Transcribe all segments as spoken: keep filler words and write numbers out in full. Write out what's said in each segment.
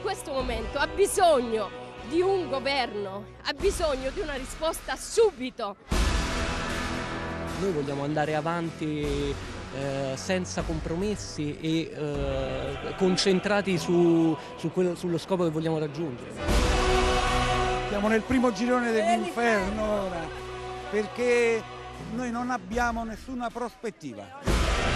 questo momento ha bisogno di un governo, ha bisogno di una risposta subito. Noi vogliamo andare avanti eh, senza compromessi e eh, concentrati su, su quello, sullo scopo che vogliamo raggiungere. Siamo nel primo girone dell'inferno ora, perché noi non abbiamo nessuna prospettiva.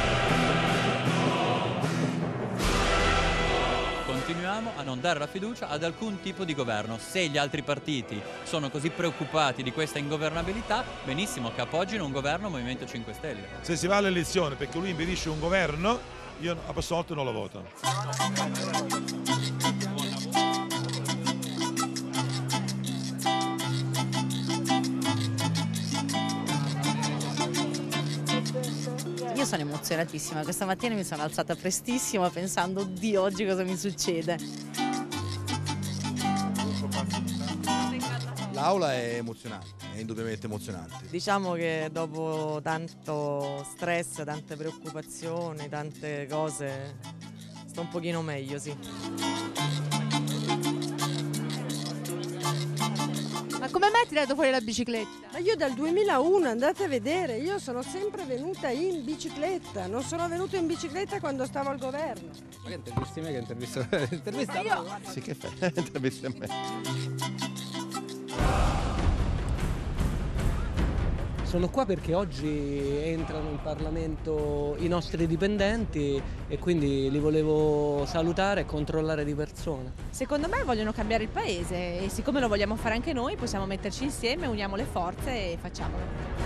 Continuiamo a non dare la fiducia ad alcun tipo di governo. Se gli altri partiti sono così preoccupati di questa ingovernabilità, benissimo che appoggino un governo Movimento cinque Stelle. Se si va alle elezioni perché lui impedisce un governo, io a Passolto non lo voto. Io sono emozionatissima, questa mattina mi sono alzata prestissimo pensando, oddio, oggi cosa mi succede? L'aula è emozionante, è indubbiamente emozionante. Diciamo che dopo tanto stress, tante preoccupazioni, tante cose, sto un pochino meglio, sì. Ma come mai hai tirato fuori la bicicletta? Ma io dal duemilauno, andate a vedere, io sono sempre venuta in bicicletta, non sono venuta in bicicletta quando stavo al governo. Ma che intervisti me? Che intervista? Intervista Ma io... Sì, che fai? Intervisti a me. Sono qua perché oggi entrano in Parlamento i nostri dipendenti e quindi li volevo salutare e controllare di persona. Secondo me vogliono cambiare il paese e siccome lo vogliamo fare anche noi possiamo metterci insieme, uniamo le forze e facciamolo.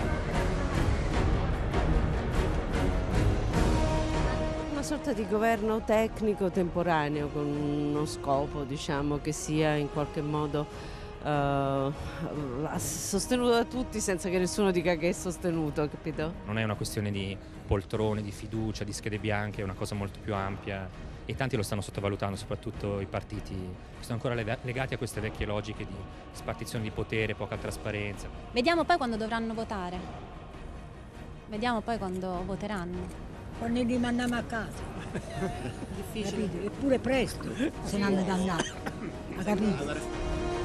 Una sorta di governo tecnico temporaneo con uno scopo, diciamo, che sia in qualche modo Uh, sostenuto da tutti senza che nessuno dica che è sostenuto, capito? Non è una questione di poltrone, di fiducia, di schede bianche, è una cosa molto più ampia e tanti lo stanno sottovalutando, soprattutto i partiti che sono ancora legati a queste vecchie logiche di spartizione di potere, poca trasparenza. Vediamo poi quando dovranno votare, vediamo poi quando voteranno. Quando li mandiamo a casa. Difficile. Capito? Eppure presto se ne hanno dannato. Ha capito?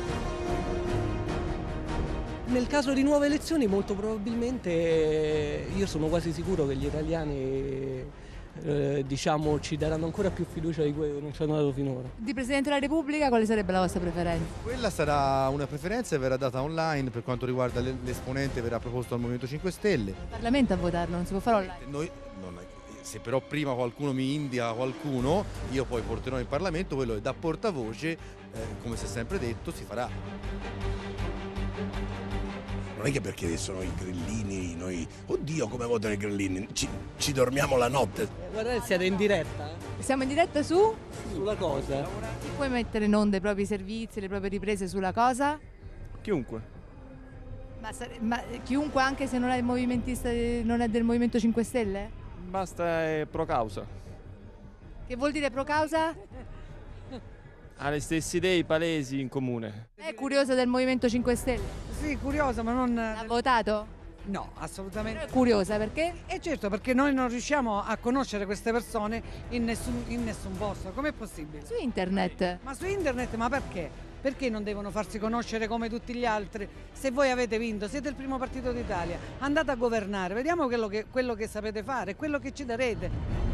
Nel caso di nuove elezioni molto probabilmente io sono quasi sicuro che gli italiani eh, diciamo, ci daranno ancora più fiducia di quello che non ci hanno dato finora. Di Presidente della Repubblica quale sarebbe la vostra preferenza? Quella sarà una preferenza e verrà data online, per quanto riguarda l'esponente verrà proposto al Movimento cinque Stelle. Il Parlamento a votarlo, non si può fare online. Noi, non, se però prima qualcuno mi indica qualcuno, io poi porterò in Parlamento, quello è da portavoce, eh, come si è sempre detto, si farà. Non è che perché sono i grillini, noi, oddio come votano i grillini, ci, ci dormiamo la notte. Eh, guardate, siete in diretta? Siamo in diretta su? Sulla cosa. Chi puoi mettere in onda i propri servizi, le proprie riprese sulla cosa? Chiunque. Ma, ma chiunque anche se non è, movimentista, non è del Movimento cinque Stelle? Basta, è pro causa. Che vuol dire pro causa? Ha le stesse idee palesi in comune. È curiosa del Movimento cinque Stelle? Sì, curiosa, ma non... Ha votato? No, assolutamente. Però è curiosa perché? E certo, perché noi non riusciamo a conoscere queste persone in nessun, in nessun posto. Com'è possibile? Su internet. Ma su internet, ma perché? Perché non devono farsi conoscere come tutti gli altri? Se voi avete vinto, siete il primo partito d'Italia, andate a governare, vediamo quello che, quello che sapete fare, quello che ci darete.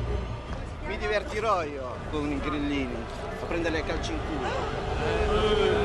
Mi divertirò io con i grillini a prendere calci in culo.